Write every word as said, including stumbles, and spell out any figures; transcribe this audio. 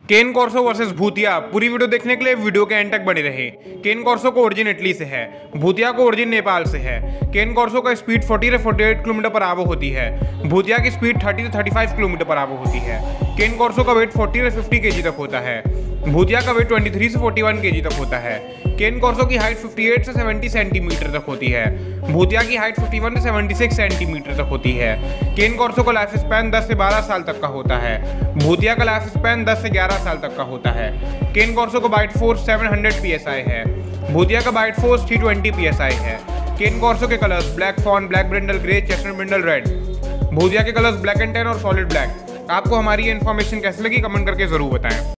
केन Corso versus भूतिया। पूरी video देखने के लिए वीडियो के एंड तक बने रहे। केन कॉर्सो का ओरिजिन इटली से है, भूतिया का ओरिजिन नेपाल से है। केन कॉर्सो का स्पीड चालीस से अड़तालीस किलोमीटर पर आवर होती है। भूतिया की स्पीड तीस से पैंतीस किलोमीटर पर आवर होती है। केन कॉर्सो का वेट चालीस से पचास केजी तक होता है। भूतिया का वेट तेईस से इकतालीस केजी तक होता है। केन कॉर्सो की हाइट अट्ठावन से सत्तर सेंटीमीटर तक होती है। भूतिया की हाइट इक्यावन से छिहत्तर सेंटीमीटर तक होती है। केन कॉर्सो का लाइफ स्पैन दस से बारह साल तक का होता है। भूतिया का लाइफ स्पैन दस से ग्यारह साल तक का होता है। केन कॉर्सो का बाइट फोर्स सात सौ पीएसआई है। भूतिया का बाइट फोर्स तीन सौ बीस पीएसआई है। केन कॉर्सो के colours black fawn, black brindle grey, chestnut brindle red. भूतिया के कलर्स ब्लैक एंड टैन और सॉलिड ब्लैक। आपको हमारी ये इन्फॉर्मेशन कैसी लगी कमेंट करके जरूर बताएं।